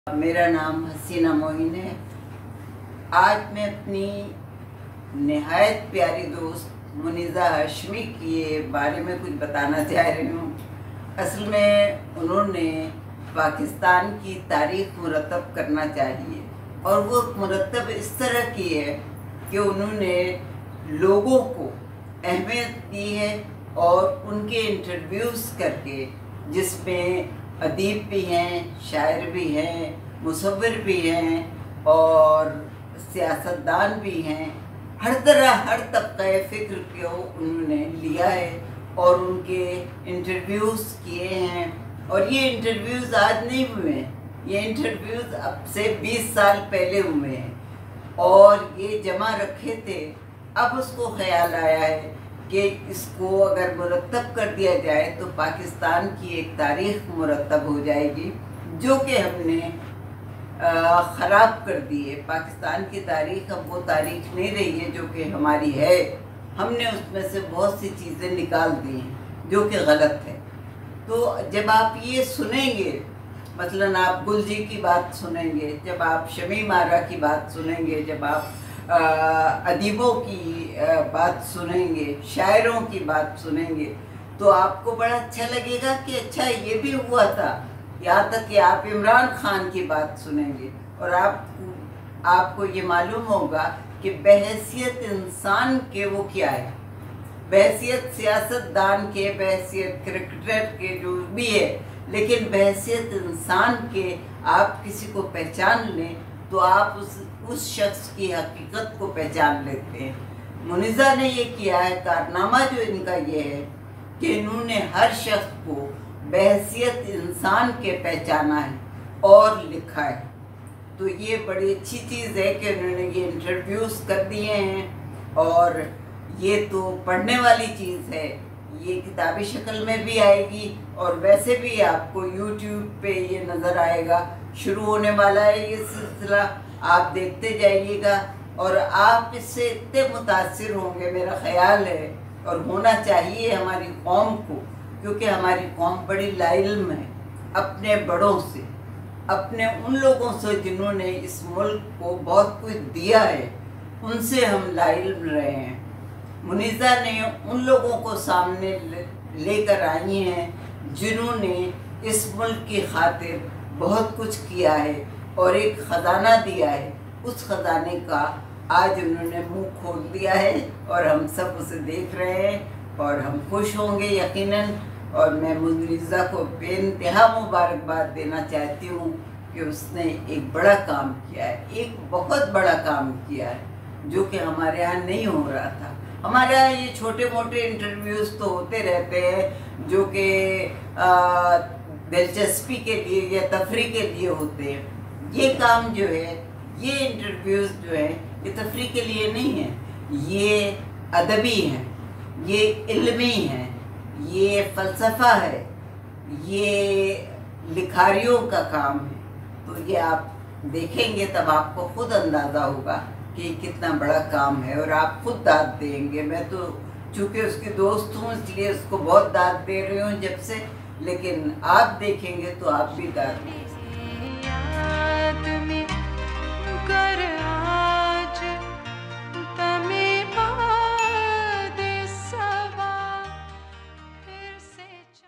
मेरा नाम हसीना मोइन है। आज मैं अपनी नहायत प्यारी दोस्त मुनीज़ा हाशमी के बारे में कुछ बताना चाह रही हूँ। असल में उन्होंने पाकिस्तान की तारीख मुरतब करना चाहिए और वो मुरतब इस तरह की है कि उन्होंने लोगों को अहमियत दी है और उनके इंटरव्यूज़ करके, जिसमें अदीब भी हैं, शायर भी हैं, मुसव्विर भी हैं और सियासतदान भी हैं। हर तरह हर तबक़े फ़िक्र को उन्होंने लिया है और उनके इंटरव्यूज़ किए हैं। और ये इंटरव्यूज़ आज नहीं हुए हैं, ये इंटरव्यूज़ अब से 20 साल पहले हुए हैं और ये जमा रखे थे। अब उसको ख़याल आया है कि इसको अगर मुरतब कर दिया जाए तो पाकिस्तान की एक तारीख़ मुरतब हो जाएगी, जो कि हमने ख़राब कर दी है। पाकिस्तान की तारीख़ अब वो तारीख़ नहीं रही है जो कि हमारी है। हमने उसमें से बहुत सी चीज़ें निकाल दी हैं जो कि गलत है। तो जब आप ये सुनेंगे, मसलन आप गुलजी की बात सुनेंगे, जब आप शमीम आरा की बात सुनेंगे, जब आप अदीबों की बात सुनेंगे, शायरों की बात सुनेंगे, तो आपको बड़ा अच्छा लगेगा कि अच्छा ये भी हुआ था। यहाँ तक कि आप इमरान खान की बात सुनेंगे और आपको ये मालूम होगा कि बहैसियत इंसान के वो क्या है, बहैसियत सियासतदान के, बहैसियत क्रिकेटर के, जो भी है, लेकिन बहैसियत इंसान के आप किसी को पहचान लें तो आप उस शख्स की हकीकत को पहचान लेते हैं। मुनीज़ा ने ये किया है, कारनामा जो इनका ये है कि इन्होंने हर शख्स को बहैसियत इंसान के पहचाना है और लिखा है। तो ये बड़ी अच्छी चीज़ है कि उन्होंने ये इंटरव्यूज़ कर दिए हैं और ये तो पढ़ने वाली चीज़ है। ये किताबी शक्ल में भी आएगी और वैसे भी आपको यूट्यूब पे ये नज़र आएगा। शुरू होने वाला है ये सिलसिला, आप देखते जाइएगा और आप इससे इतने मुतासिर होंगे, मेरा ख़याल है, और होना चाहिए हमारी कौम को, क्योंकि हमारी कौम बड़ी लाइल्म है अपने बड़ों से, अपने उन लोगों से जिन्होंने इस मुल्क को बहुत कुछ दिया है, उनसे हम लाइल्म रहे हैं। मुनीज़ा ने उन लोगों को सामने लेकर आई हैं जिन्होंने इस मुल्क की खातिर बहुत कुछ किया है और एक ख़जाना दिया है। उस ख़जाने का आज उन्होंने मुंह खोल दिया है और हम सब उसे देख रहे हैं और हम खुश होंगे यकीनन। और मैं मुनीज़ा को बेइंतहा मुबारकबाद देना चाहती हूँ कि उसने एक बड़ा काम किया है, एक बहुत बड़ा काम किया है जो कि हमारे यहाँ नहीं हो रहा था। हमारे यहाँ ये छोटे मोटे इंटरव्यूज़ तो होते रहते हैं जो कि दिलचस्पी के लिए या तफरी के लिए होते हैं। ये काम जो है, ये इंटरव्यूज़ जो है, ये तफरी के लिए नहीं है, ये अदबी हैं, ये इल्मी हैं, ये फ़लसफ़ा है, ये लिखारियों का काम है। तो ये आप देखेंगे तब आपको ख़ुद अंदाज़ा होगा कि कितना बड़ा काम है और आप खुद दाद देंगे। मैं तो चूँकि उसकी दोस्त हूँ इसलिए उसको बहुत दाद दे रही हूँ जब से, लेकिन आप देखेंगे तो आप भी दाद देंगे।